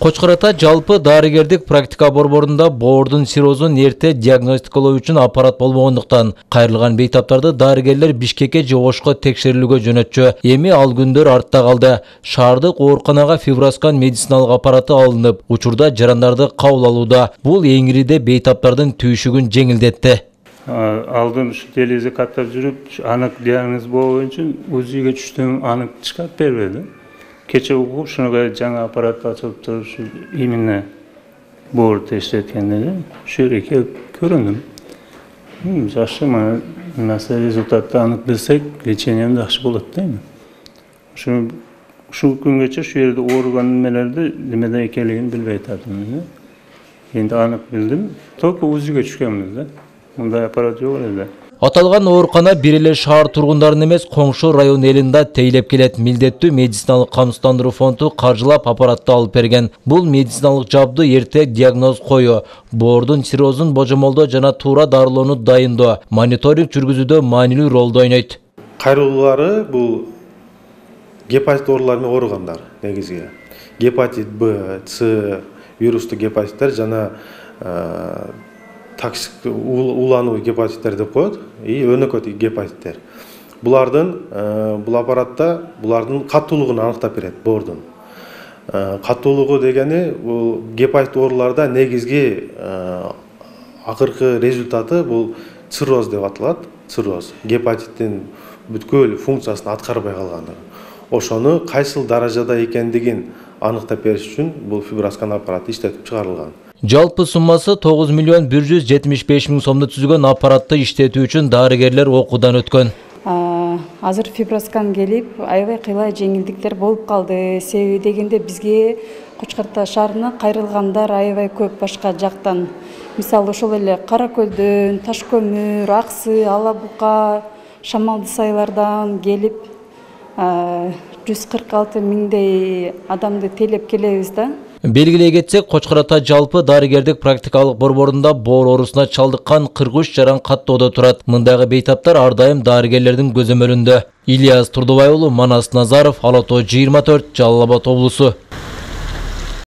Koçkar Ata жалпы дарыгердик практика борборунда боордун циррозун эрте диагностикалоо үчүн аппарат болбогондуктан кайрылган бейтаптарды дарыгерлер Бишкекке же Ошко текшерилүүгө жөнөтчү. Эми ал күндөр артта калды. Шаардык ооруканага Фиброскан медициналык аппараты алынып, учурда жарандарды кабыл алууда. Бул эңириде бейтаптардын түйшүгүн жеңилдетти. Алдын ушу телевизия каттап жүрүп, анык диагноз болуу үчүн УЗИге түштүм, анык чыгып бербеди. Keçe uğup şuna жаңа аппарат açıp duruş именно боор тештеткенде şöyle көрүндүм. Жакшы, мына насыл результатты анык билсек, лечением жакшы болот дейм. Şu күнгөчө şu жерде ооруган немелерди немеде экенлигин билбей атам. Эndi анык билдим. Только УЗИге түшкөнбүз да. Мындай аппарат жок эле. Аталган оорукана бир эле шаар тургундарын эмес, коңшу район элинде тейлеп келет. Милдеттүү медициналык камсыздандыруу фонду каржылап аппаратты алып берген. Бул медициналык жабды эрте диагноз коюу, боордун циррозун божомолдоо жана туура дарылоону дайындоо, мониторинг жүргүзүүдө маанилүү ролду ойнойт. Кайрылуулары бул гепатит оорулары менен ооругандар негизги. Гепатит Б, С, вирустуу гепатиттер жана токсик улануу гепатиттер деп коет, и өнөкөт гепатиттер. Бул аппаратта булардын каттуулугун аныктап берет, боордун. Каттуулугу дегени бул гепатит ооруларда негизги акыркы результаты бул цирроз деп аталат. Цирроз гепатиттин бүткүл функциясын аткарбай калгандыгы. Ошону кайсыл даражада экендигин аныктап бериш үчүн бул Фиброскан аппараты иштетип чыгарылган. Жалпы суммасы 9 миллион 175 миң сомду түзгөн аппаратты иштетүү үчүн дарыгерлер окуудан өткөн. Азыр Фиброскан келип, аябай кыйлай жеңилдиктер болуп калды. Себеби дегенде бизге Кочкор Ата шаарына кайрылгандар аябай көп башка жактан. Мисалы ошол эле Кара Көлдөн, Таш Көмүр, Аксы, Ала Бука, Шамалды Сайлардан келип 146 миңдей адамды тейлеп келебиз да. Белгилей кетсек, Кочкор Ата жалпы дарыгердик практикалык борборунда боор оорусуна чалдыккан 43 жаран каттоодо турат. Мындагы бейтаптар ар дайым дарыгерлердин көзөмөлүндө. Ильяс Турдубай уулу, Манас Назаров, Ала Тоо 24, Жалал Абад облусу.